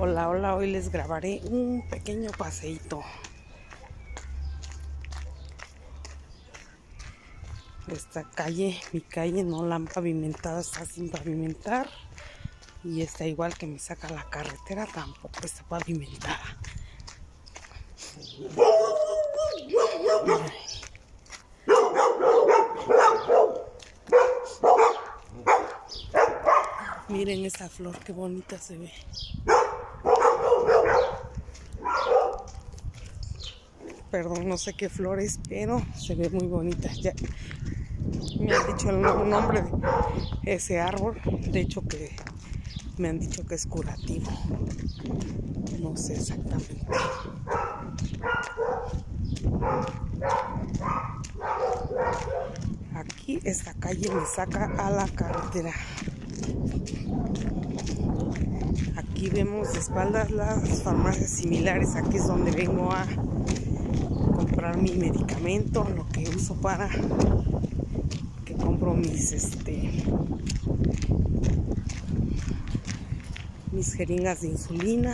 Hola, hola, hoy les grabaré un pequeño paseíto. Esta calle, mi calle no la han pavimentado, está sin pavimentar. Y esta igual que me saca la carretera, tampoco está pavimentada. Miren esa flor, qué bonita se ve. Perdón, no sé qué flor es, pero se ve muy bonita. Ya me han dicho el nombre de ese árbol. De hecho que me han dicho que es curativo. No sé exactamente. Aquí esta calle me saca a la carretera. Aquí vemos de espaldas las farmacias similares. Aquí es donde vengo a comprar mi medicamento, lo que uso para que compro mis jeringas de insulina.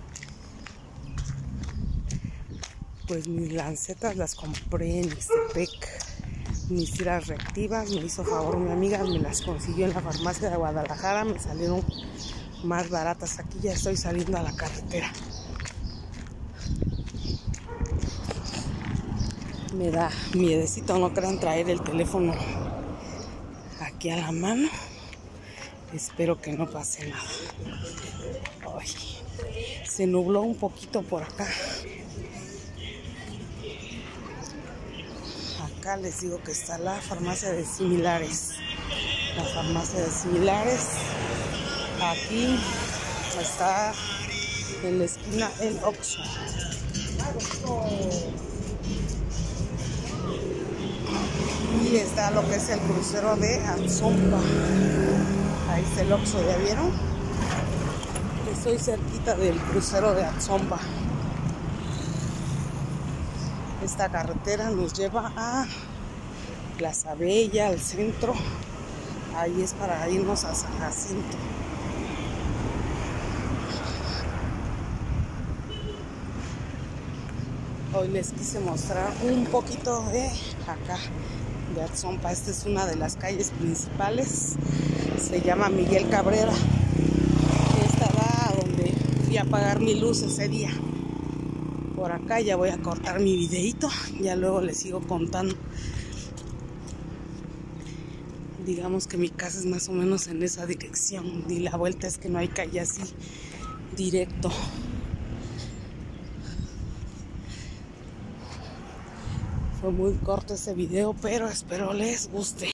Pues mis lancetas las compré en Ixtepec. Mis tiras reactivas me hizo favor mi amiga, me las consiguió en la farmacia de Guadalajara, me salieron más baratas. Aquí ya estoy saliendo a la carretera. Me da miedecito, no crean traer el teléfono aquí a la mano. Espero que no pase nada. Ay, se nubló un poquito por acá. Acá les digo que está la farmacia de similares. La farmacia de similares. Aquí está en la esquina el Oxxo. Y está lo que es el crucero de Atzompa. Ahí está el Oxxo, ¿ya vieron? Estoy cerquita del crucero de Atzompa. Esta carretera nos lleva a Plaza Bella, al centro. Ahí es para irnos a San Jacinto. Hoy les quise mostrar un poquito de acá, de Atzompa. Esta es una de las calles principales. Se llama Miguel Cabrera. Esta va a donde fui a pagar mi luz ese día. Por acá ya voy a cortar mi videito. Ya luego les sigo contando. Digamos que mi casa es más o menos en esa dirección. Y la vuelta es que no hay calle así directo. Fue muy corto ese video, pero espero les guste.